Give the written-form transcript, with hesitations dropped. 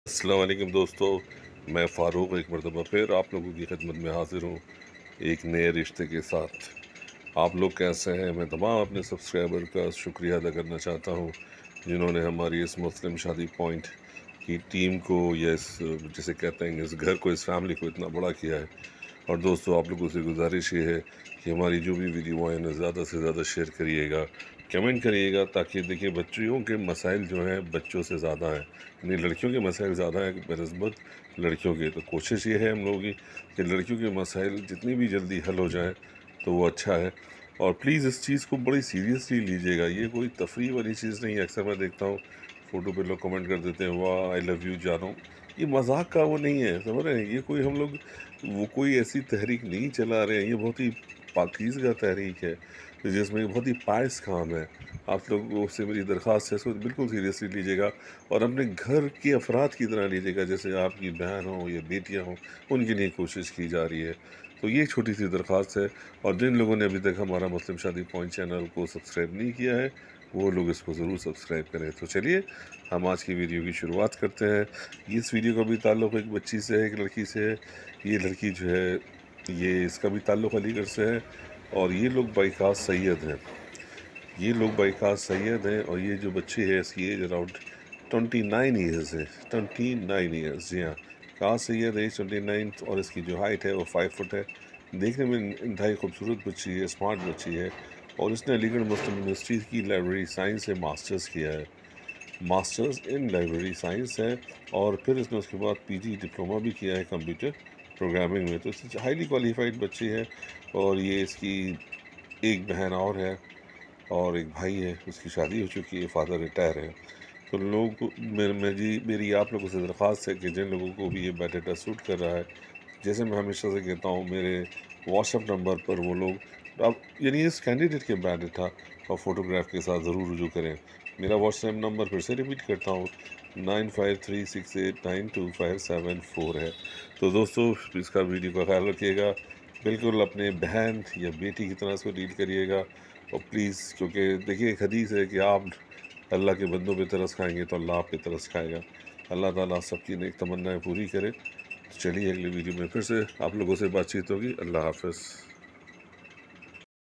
अस्सलाम वालेकुम दोस्तों, मैं फ़ारूक एक मरतबा फिर आप लोगों की खिदमत में हाज़िर हूँ एक नए रिश्ते के साथ। आप लोग कैसे हैं? मैं तमाम अपने सब्सक्राइबर का शुक्रिया अदा करना चाहता हूँ जिन्होंने हमारी इस मुस्लिम शादी पॉइंट की टीम को या इस जिसे कहते हैं इस घर को, इस फैमिली को इतना बड़ा किया है। और दोस्तों, आप लोगों से गुजारिश ये है कि हमारी जो भी वीडियो आए ना, ज़्यादा से ज़्यादा शेयर करिएगा, कमेंट करिएगा, ताकि देखिए बच्चियों के मसाइल जो हैं बच्चों से ज़्यादा हैं, यानी लड़कियों के मसाइल ज़्यादा हैं बनस्बत लड़कियों के। तो कोशिश ये है हम लोगों की कि लड़कियों के मसाइल जितनी भी जल्दी हल हो जाएँ तो वो अच्छा है। और प्लीज़ इस चीज़ को बड़ी सीरियसली लीजिएगा, ये कोई तफरीह वाली चीज़ नहीं है। अक्सर मैं देखता हूँ फ़ोटो पे लोग कमेंट कर देते हैं, वाह आई लव यू जानो। ये मजाक का वो नहीं है, समझ रहे हैं? ये कोई हम लोग वो कोई ऐसी तहरीक नहीं चला रहे हैं, ये बहुत ही पाकीज़गा तहरीक है जिसमें बहुत ही पायस काम है। आप लोगों से मेरी दरख्वास्त है, इसको बिल्कुल सीरियसली लीजिएगा और अपने घर के अफराद की तरह लीजिएगा, जैसे आपकी बहन हो या बेटियां हों, उनके लिए कोशिश की जा रही है। तो ये छोटी सी दरख्वास्त है। और जिन लोगों ने अभी तक हमारा मुस्लिम शादी पॉइंट चैनल को सब्सक्राइब नहीं किया है, वो लोग इसको ज़रूर सब्सक्राइब करें। तो चलिए हम आज की वीडियो की शुरुआत करते हैं। इस वीडियो का भी ताल्लुक़ एक बच्ची से है, एक लड़की से है। ये लड़की जो है, ये इसका भी ताल्लुक़ अलीगढ़ से है और ये लोग बाइखास सैयद हैं। ये लोग बाइखास सैयद हैं और ये जो बच्ची है इसकी एज अराउंड 29 ईयर्स है। 29 ईयर्स, जी हाँ, खास सैयद एज 29 और इसकी जो हाइट है वो 5 फुट है। देखने में इंतहाई खूबसूरत बच्ची है, स्मार्ट बच्ची है। और इसने अलीगढ़ मुस्लिम यूनिवर्सिटी की लाइब्रेरी साइंस से मास्टर्स किया है। मास्टर्स इन लाइब्रेरी साइंस है और फिर इसने उसके बाद पीजी डिप्लोमा भी किया है कंप्यूटर प्रोग्रामिंग में। तो इससे हाईली क्वालिफाइड बच्ची है। और ये इसकी एक बहन और है और एक भाई है, उसकी शादी हो चुकी है, फादर रिटायर है। तो लोगों को मेरी आप लोगों से दरख्वास्त है कि जिन लोगों को भी ये बायोडाटा सूट कर रहा है, जैसे मैं हमेशा से कहता हूँ, मेरे व्हाट्सएप नंबर पर वो लोग अब यानी इस कैंडिडेट के बायोडाटा और फ़ोटोग्राफ के साथ ज़रूर रुजू करें। मेरा व्हाट्सएप नंबर फिर से रिपीट करता हूँ, 9536892574 है। तो दोस्तों, इसका वीडियो का ख्याल रखिएगा, बिल्कुल अपने बहन या बेटी की तरह इसको डील करिएगा। और प्लीज़, क्योंकि देखिए एक हदीस है कि आप अल्लाह के बंदों पे तरस खाएंगे तो अल्लाह आप पे तरस खाएगा। अल्लाह ताला सबकी नेक तमन्नाएं पूरी करे। तो चलिए अगली वीडियो में फिर से आप लोगों से बातचीत होगी। अल्लाह हाफ़िज़।